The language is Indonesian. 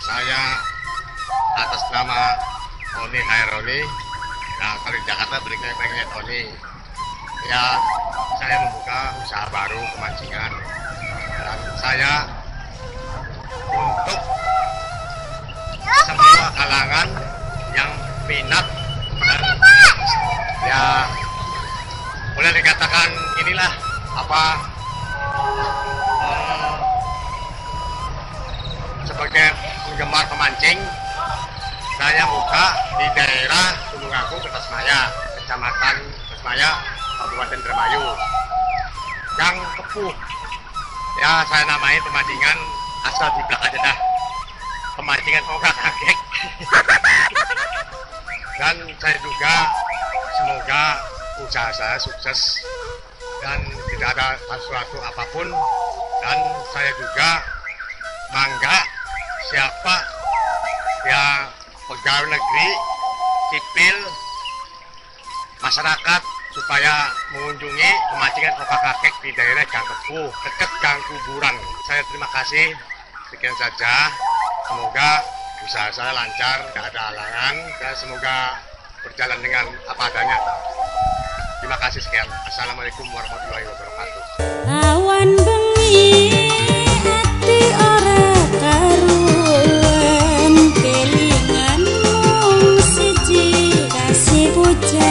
Saya atas nama Tony Haironi, ya kalau di Jakarta berikutnya Tony. Ya, saya membuka usaha baru pemancingan. Dan saya untuk semua kalangan yang minat dan ya boleh dikatakan inilah sebagai penggemar pemancing, saya buka di daerah Gunung Agung, Kertasmaya, Kecamatan Kertasmaya, Kabupaten Indramayu. Gang Kepuh, ya saya namai pemancingan asal jiplak aja dah, pemancingan kokak kakek. Dan saya juga semoga usaha saya sukses dan tidak ada sesuatu apapun. Dan saya juga bangga siapa yang pegawai negeri, sipil, masyarakat supaya mengunjungi pemancingan kokak kakek di daerah Gang Kepuh, dekat Gang Kuburan. Saya terima kasih. Sekian saja. Semoga usaha saya lancar, tidak ada halangan, dan semoga berjalan dengan apa adanya. Terima kasih sekian. Assalamualaikum warahmatullahi wabarakatuh. Awan bengi hati ora karuan, kelingan mung siji kasih bocah.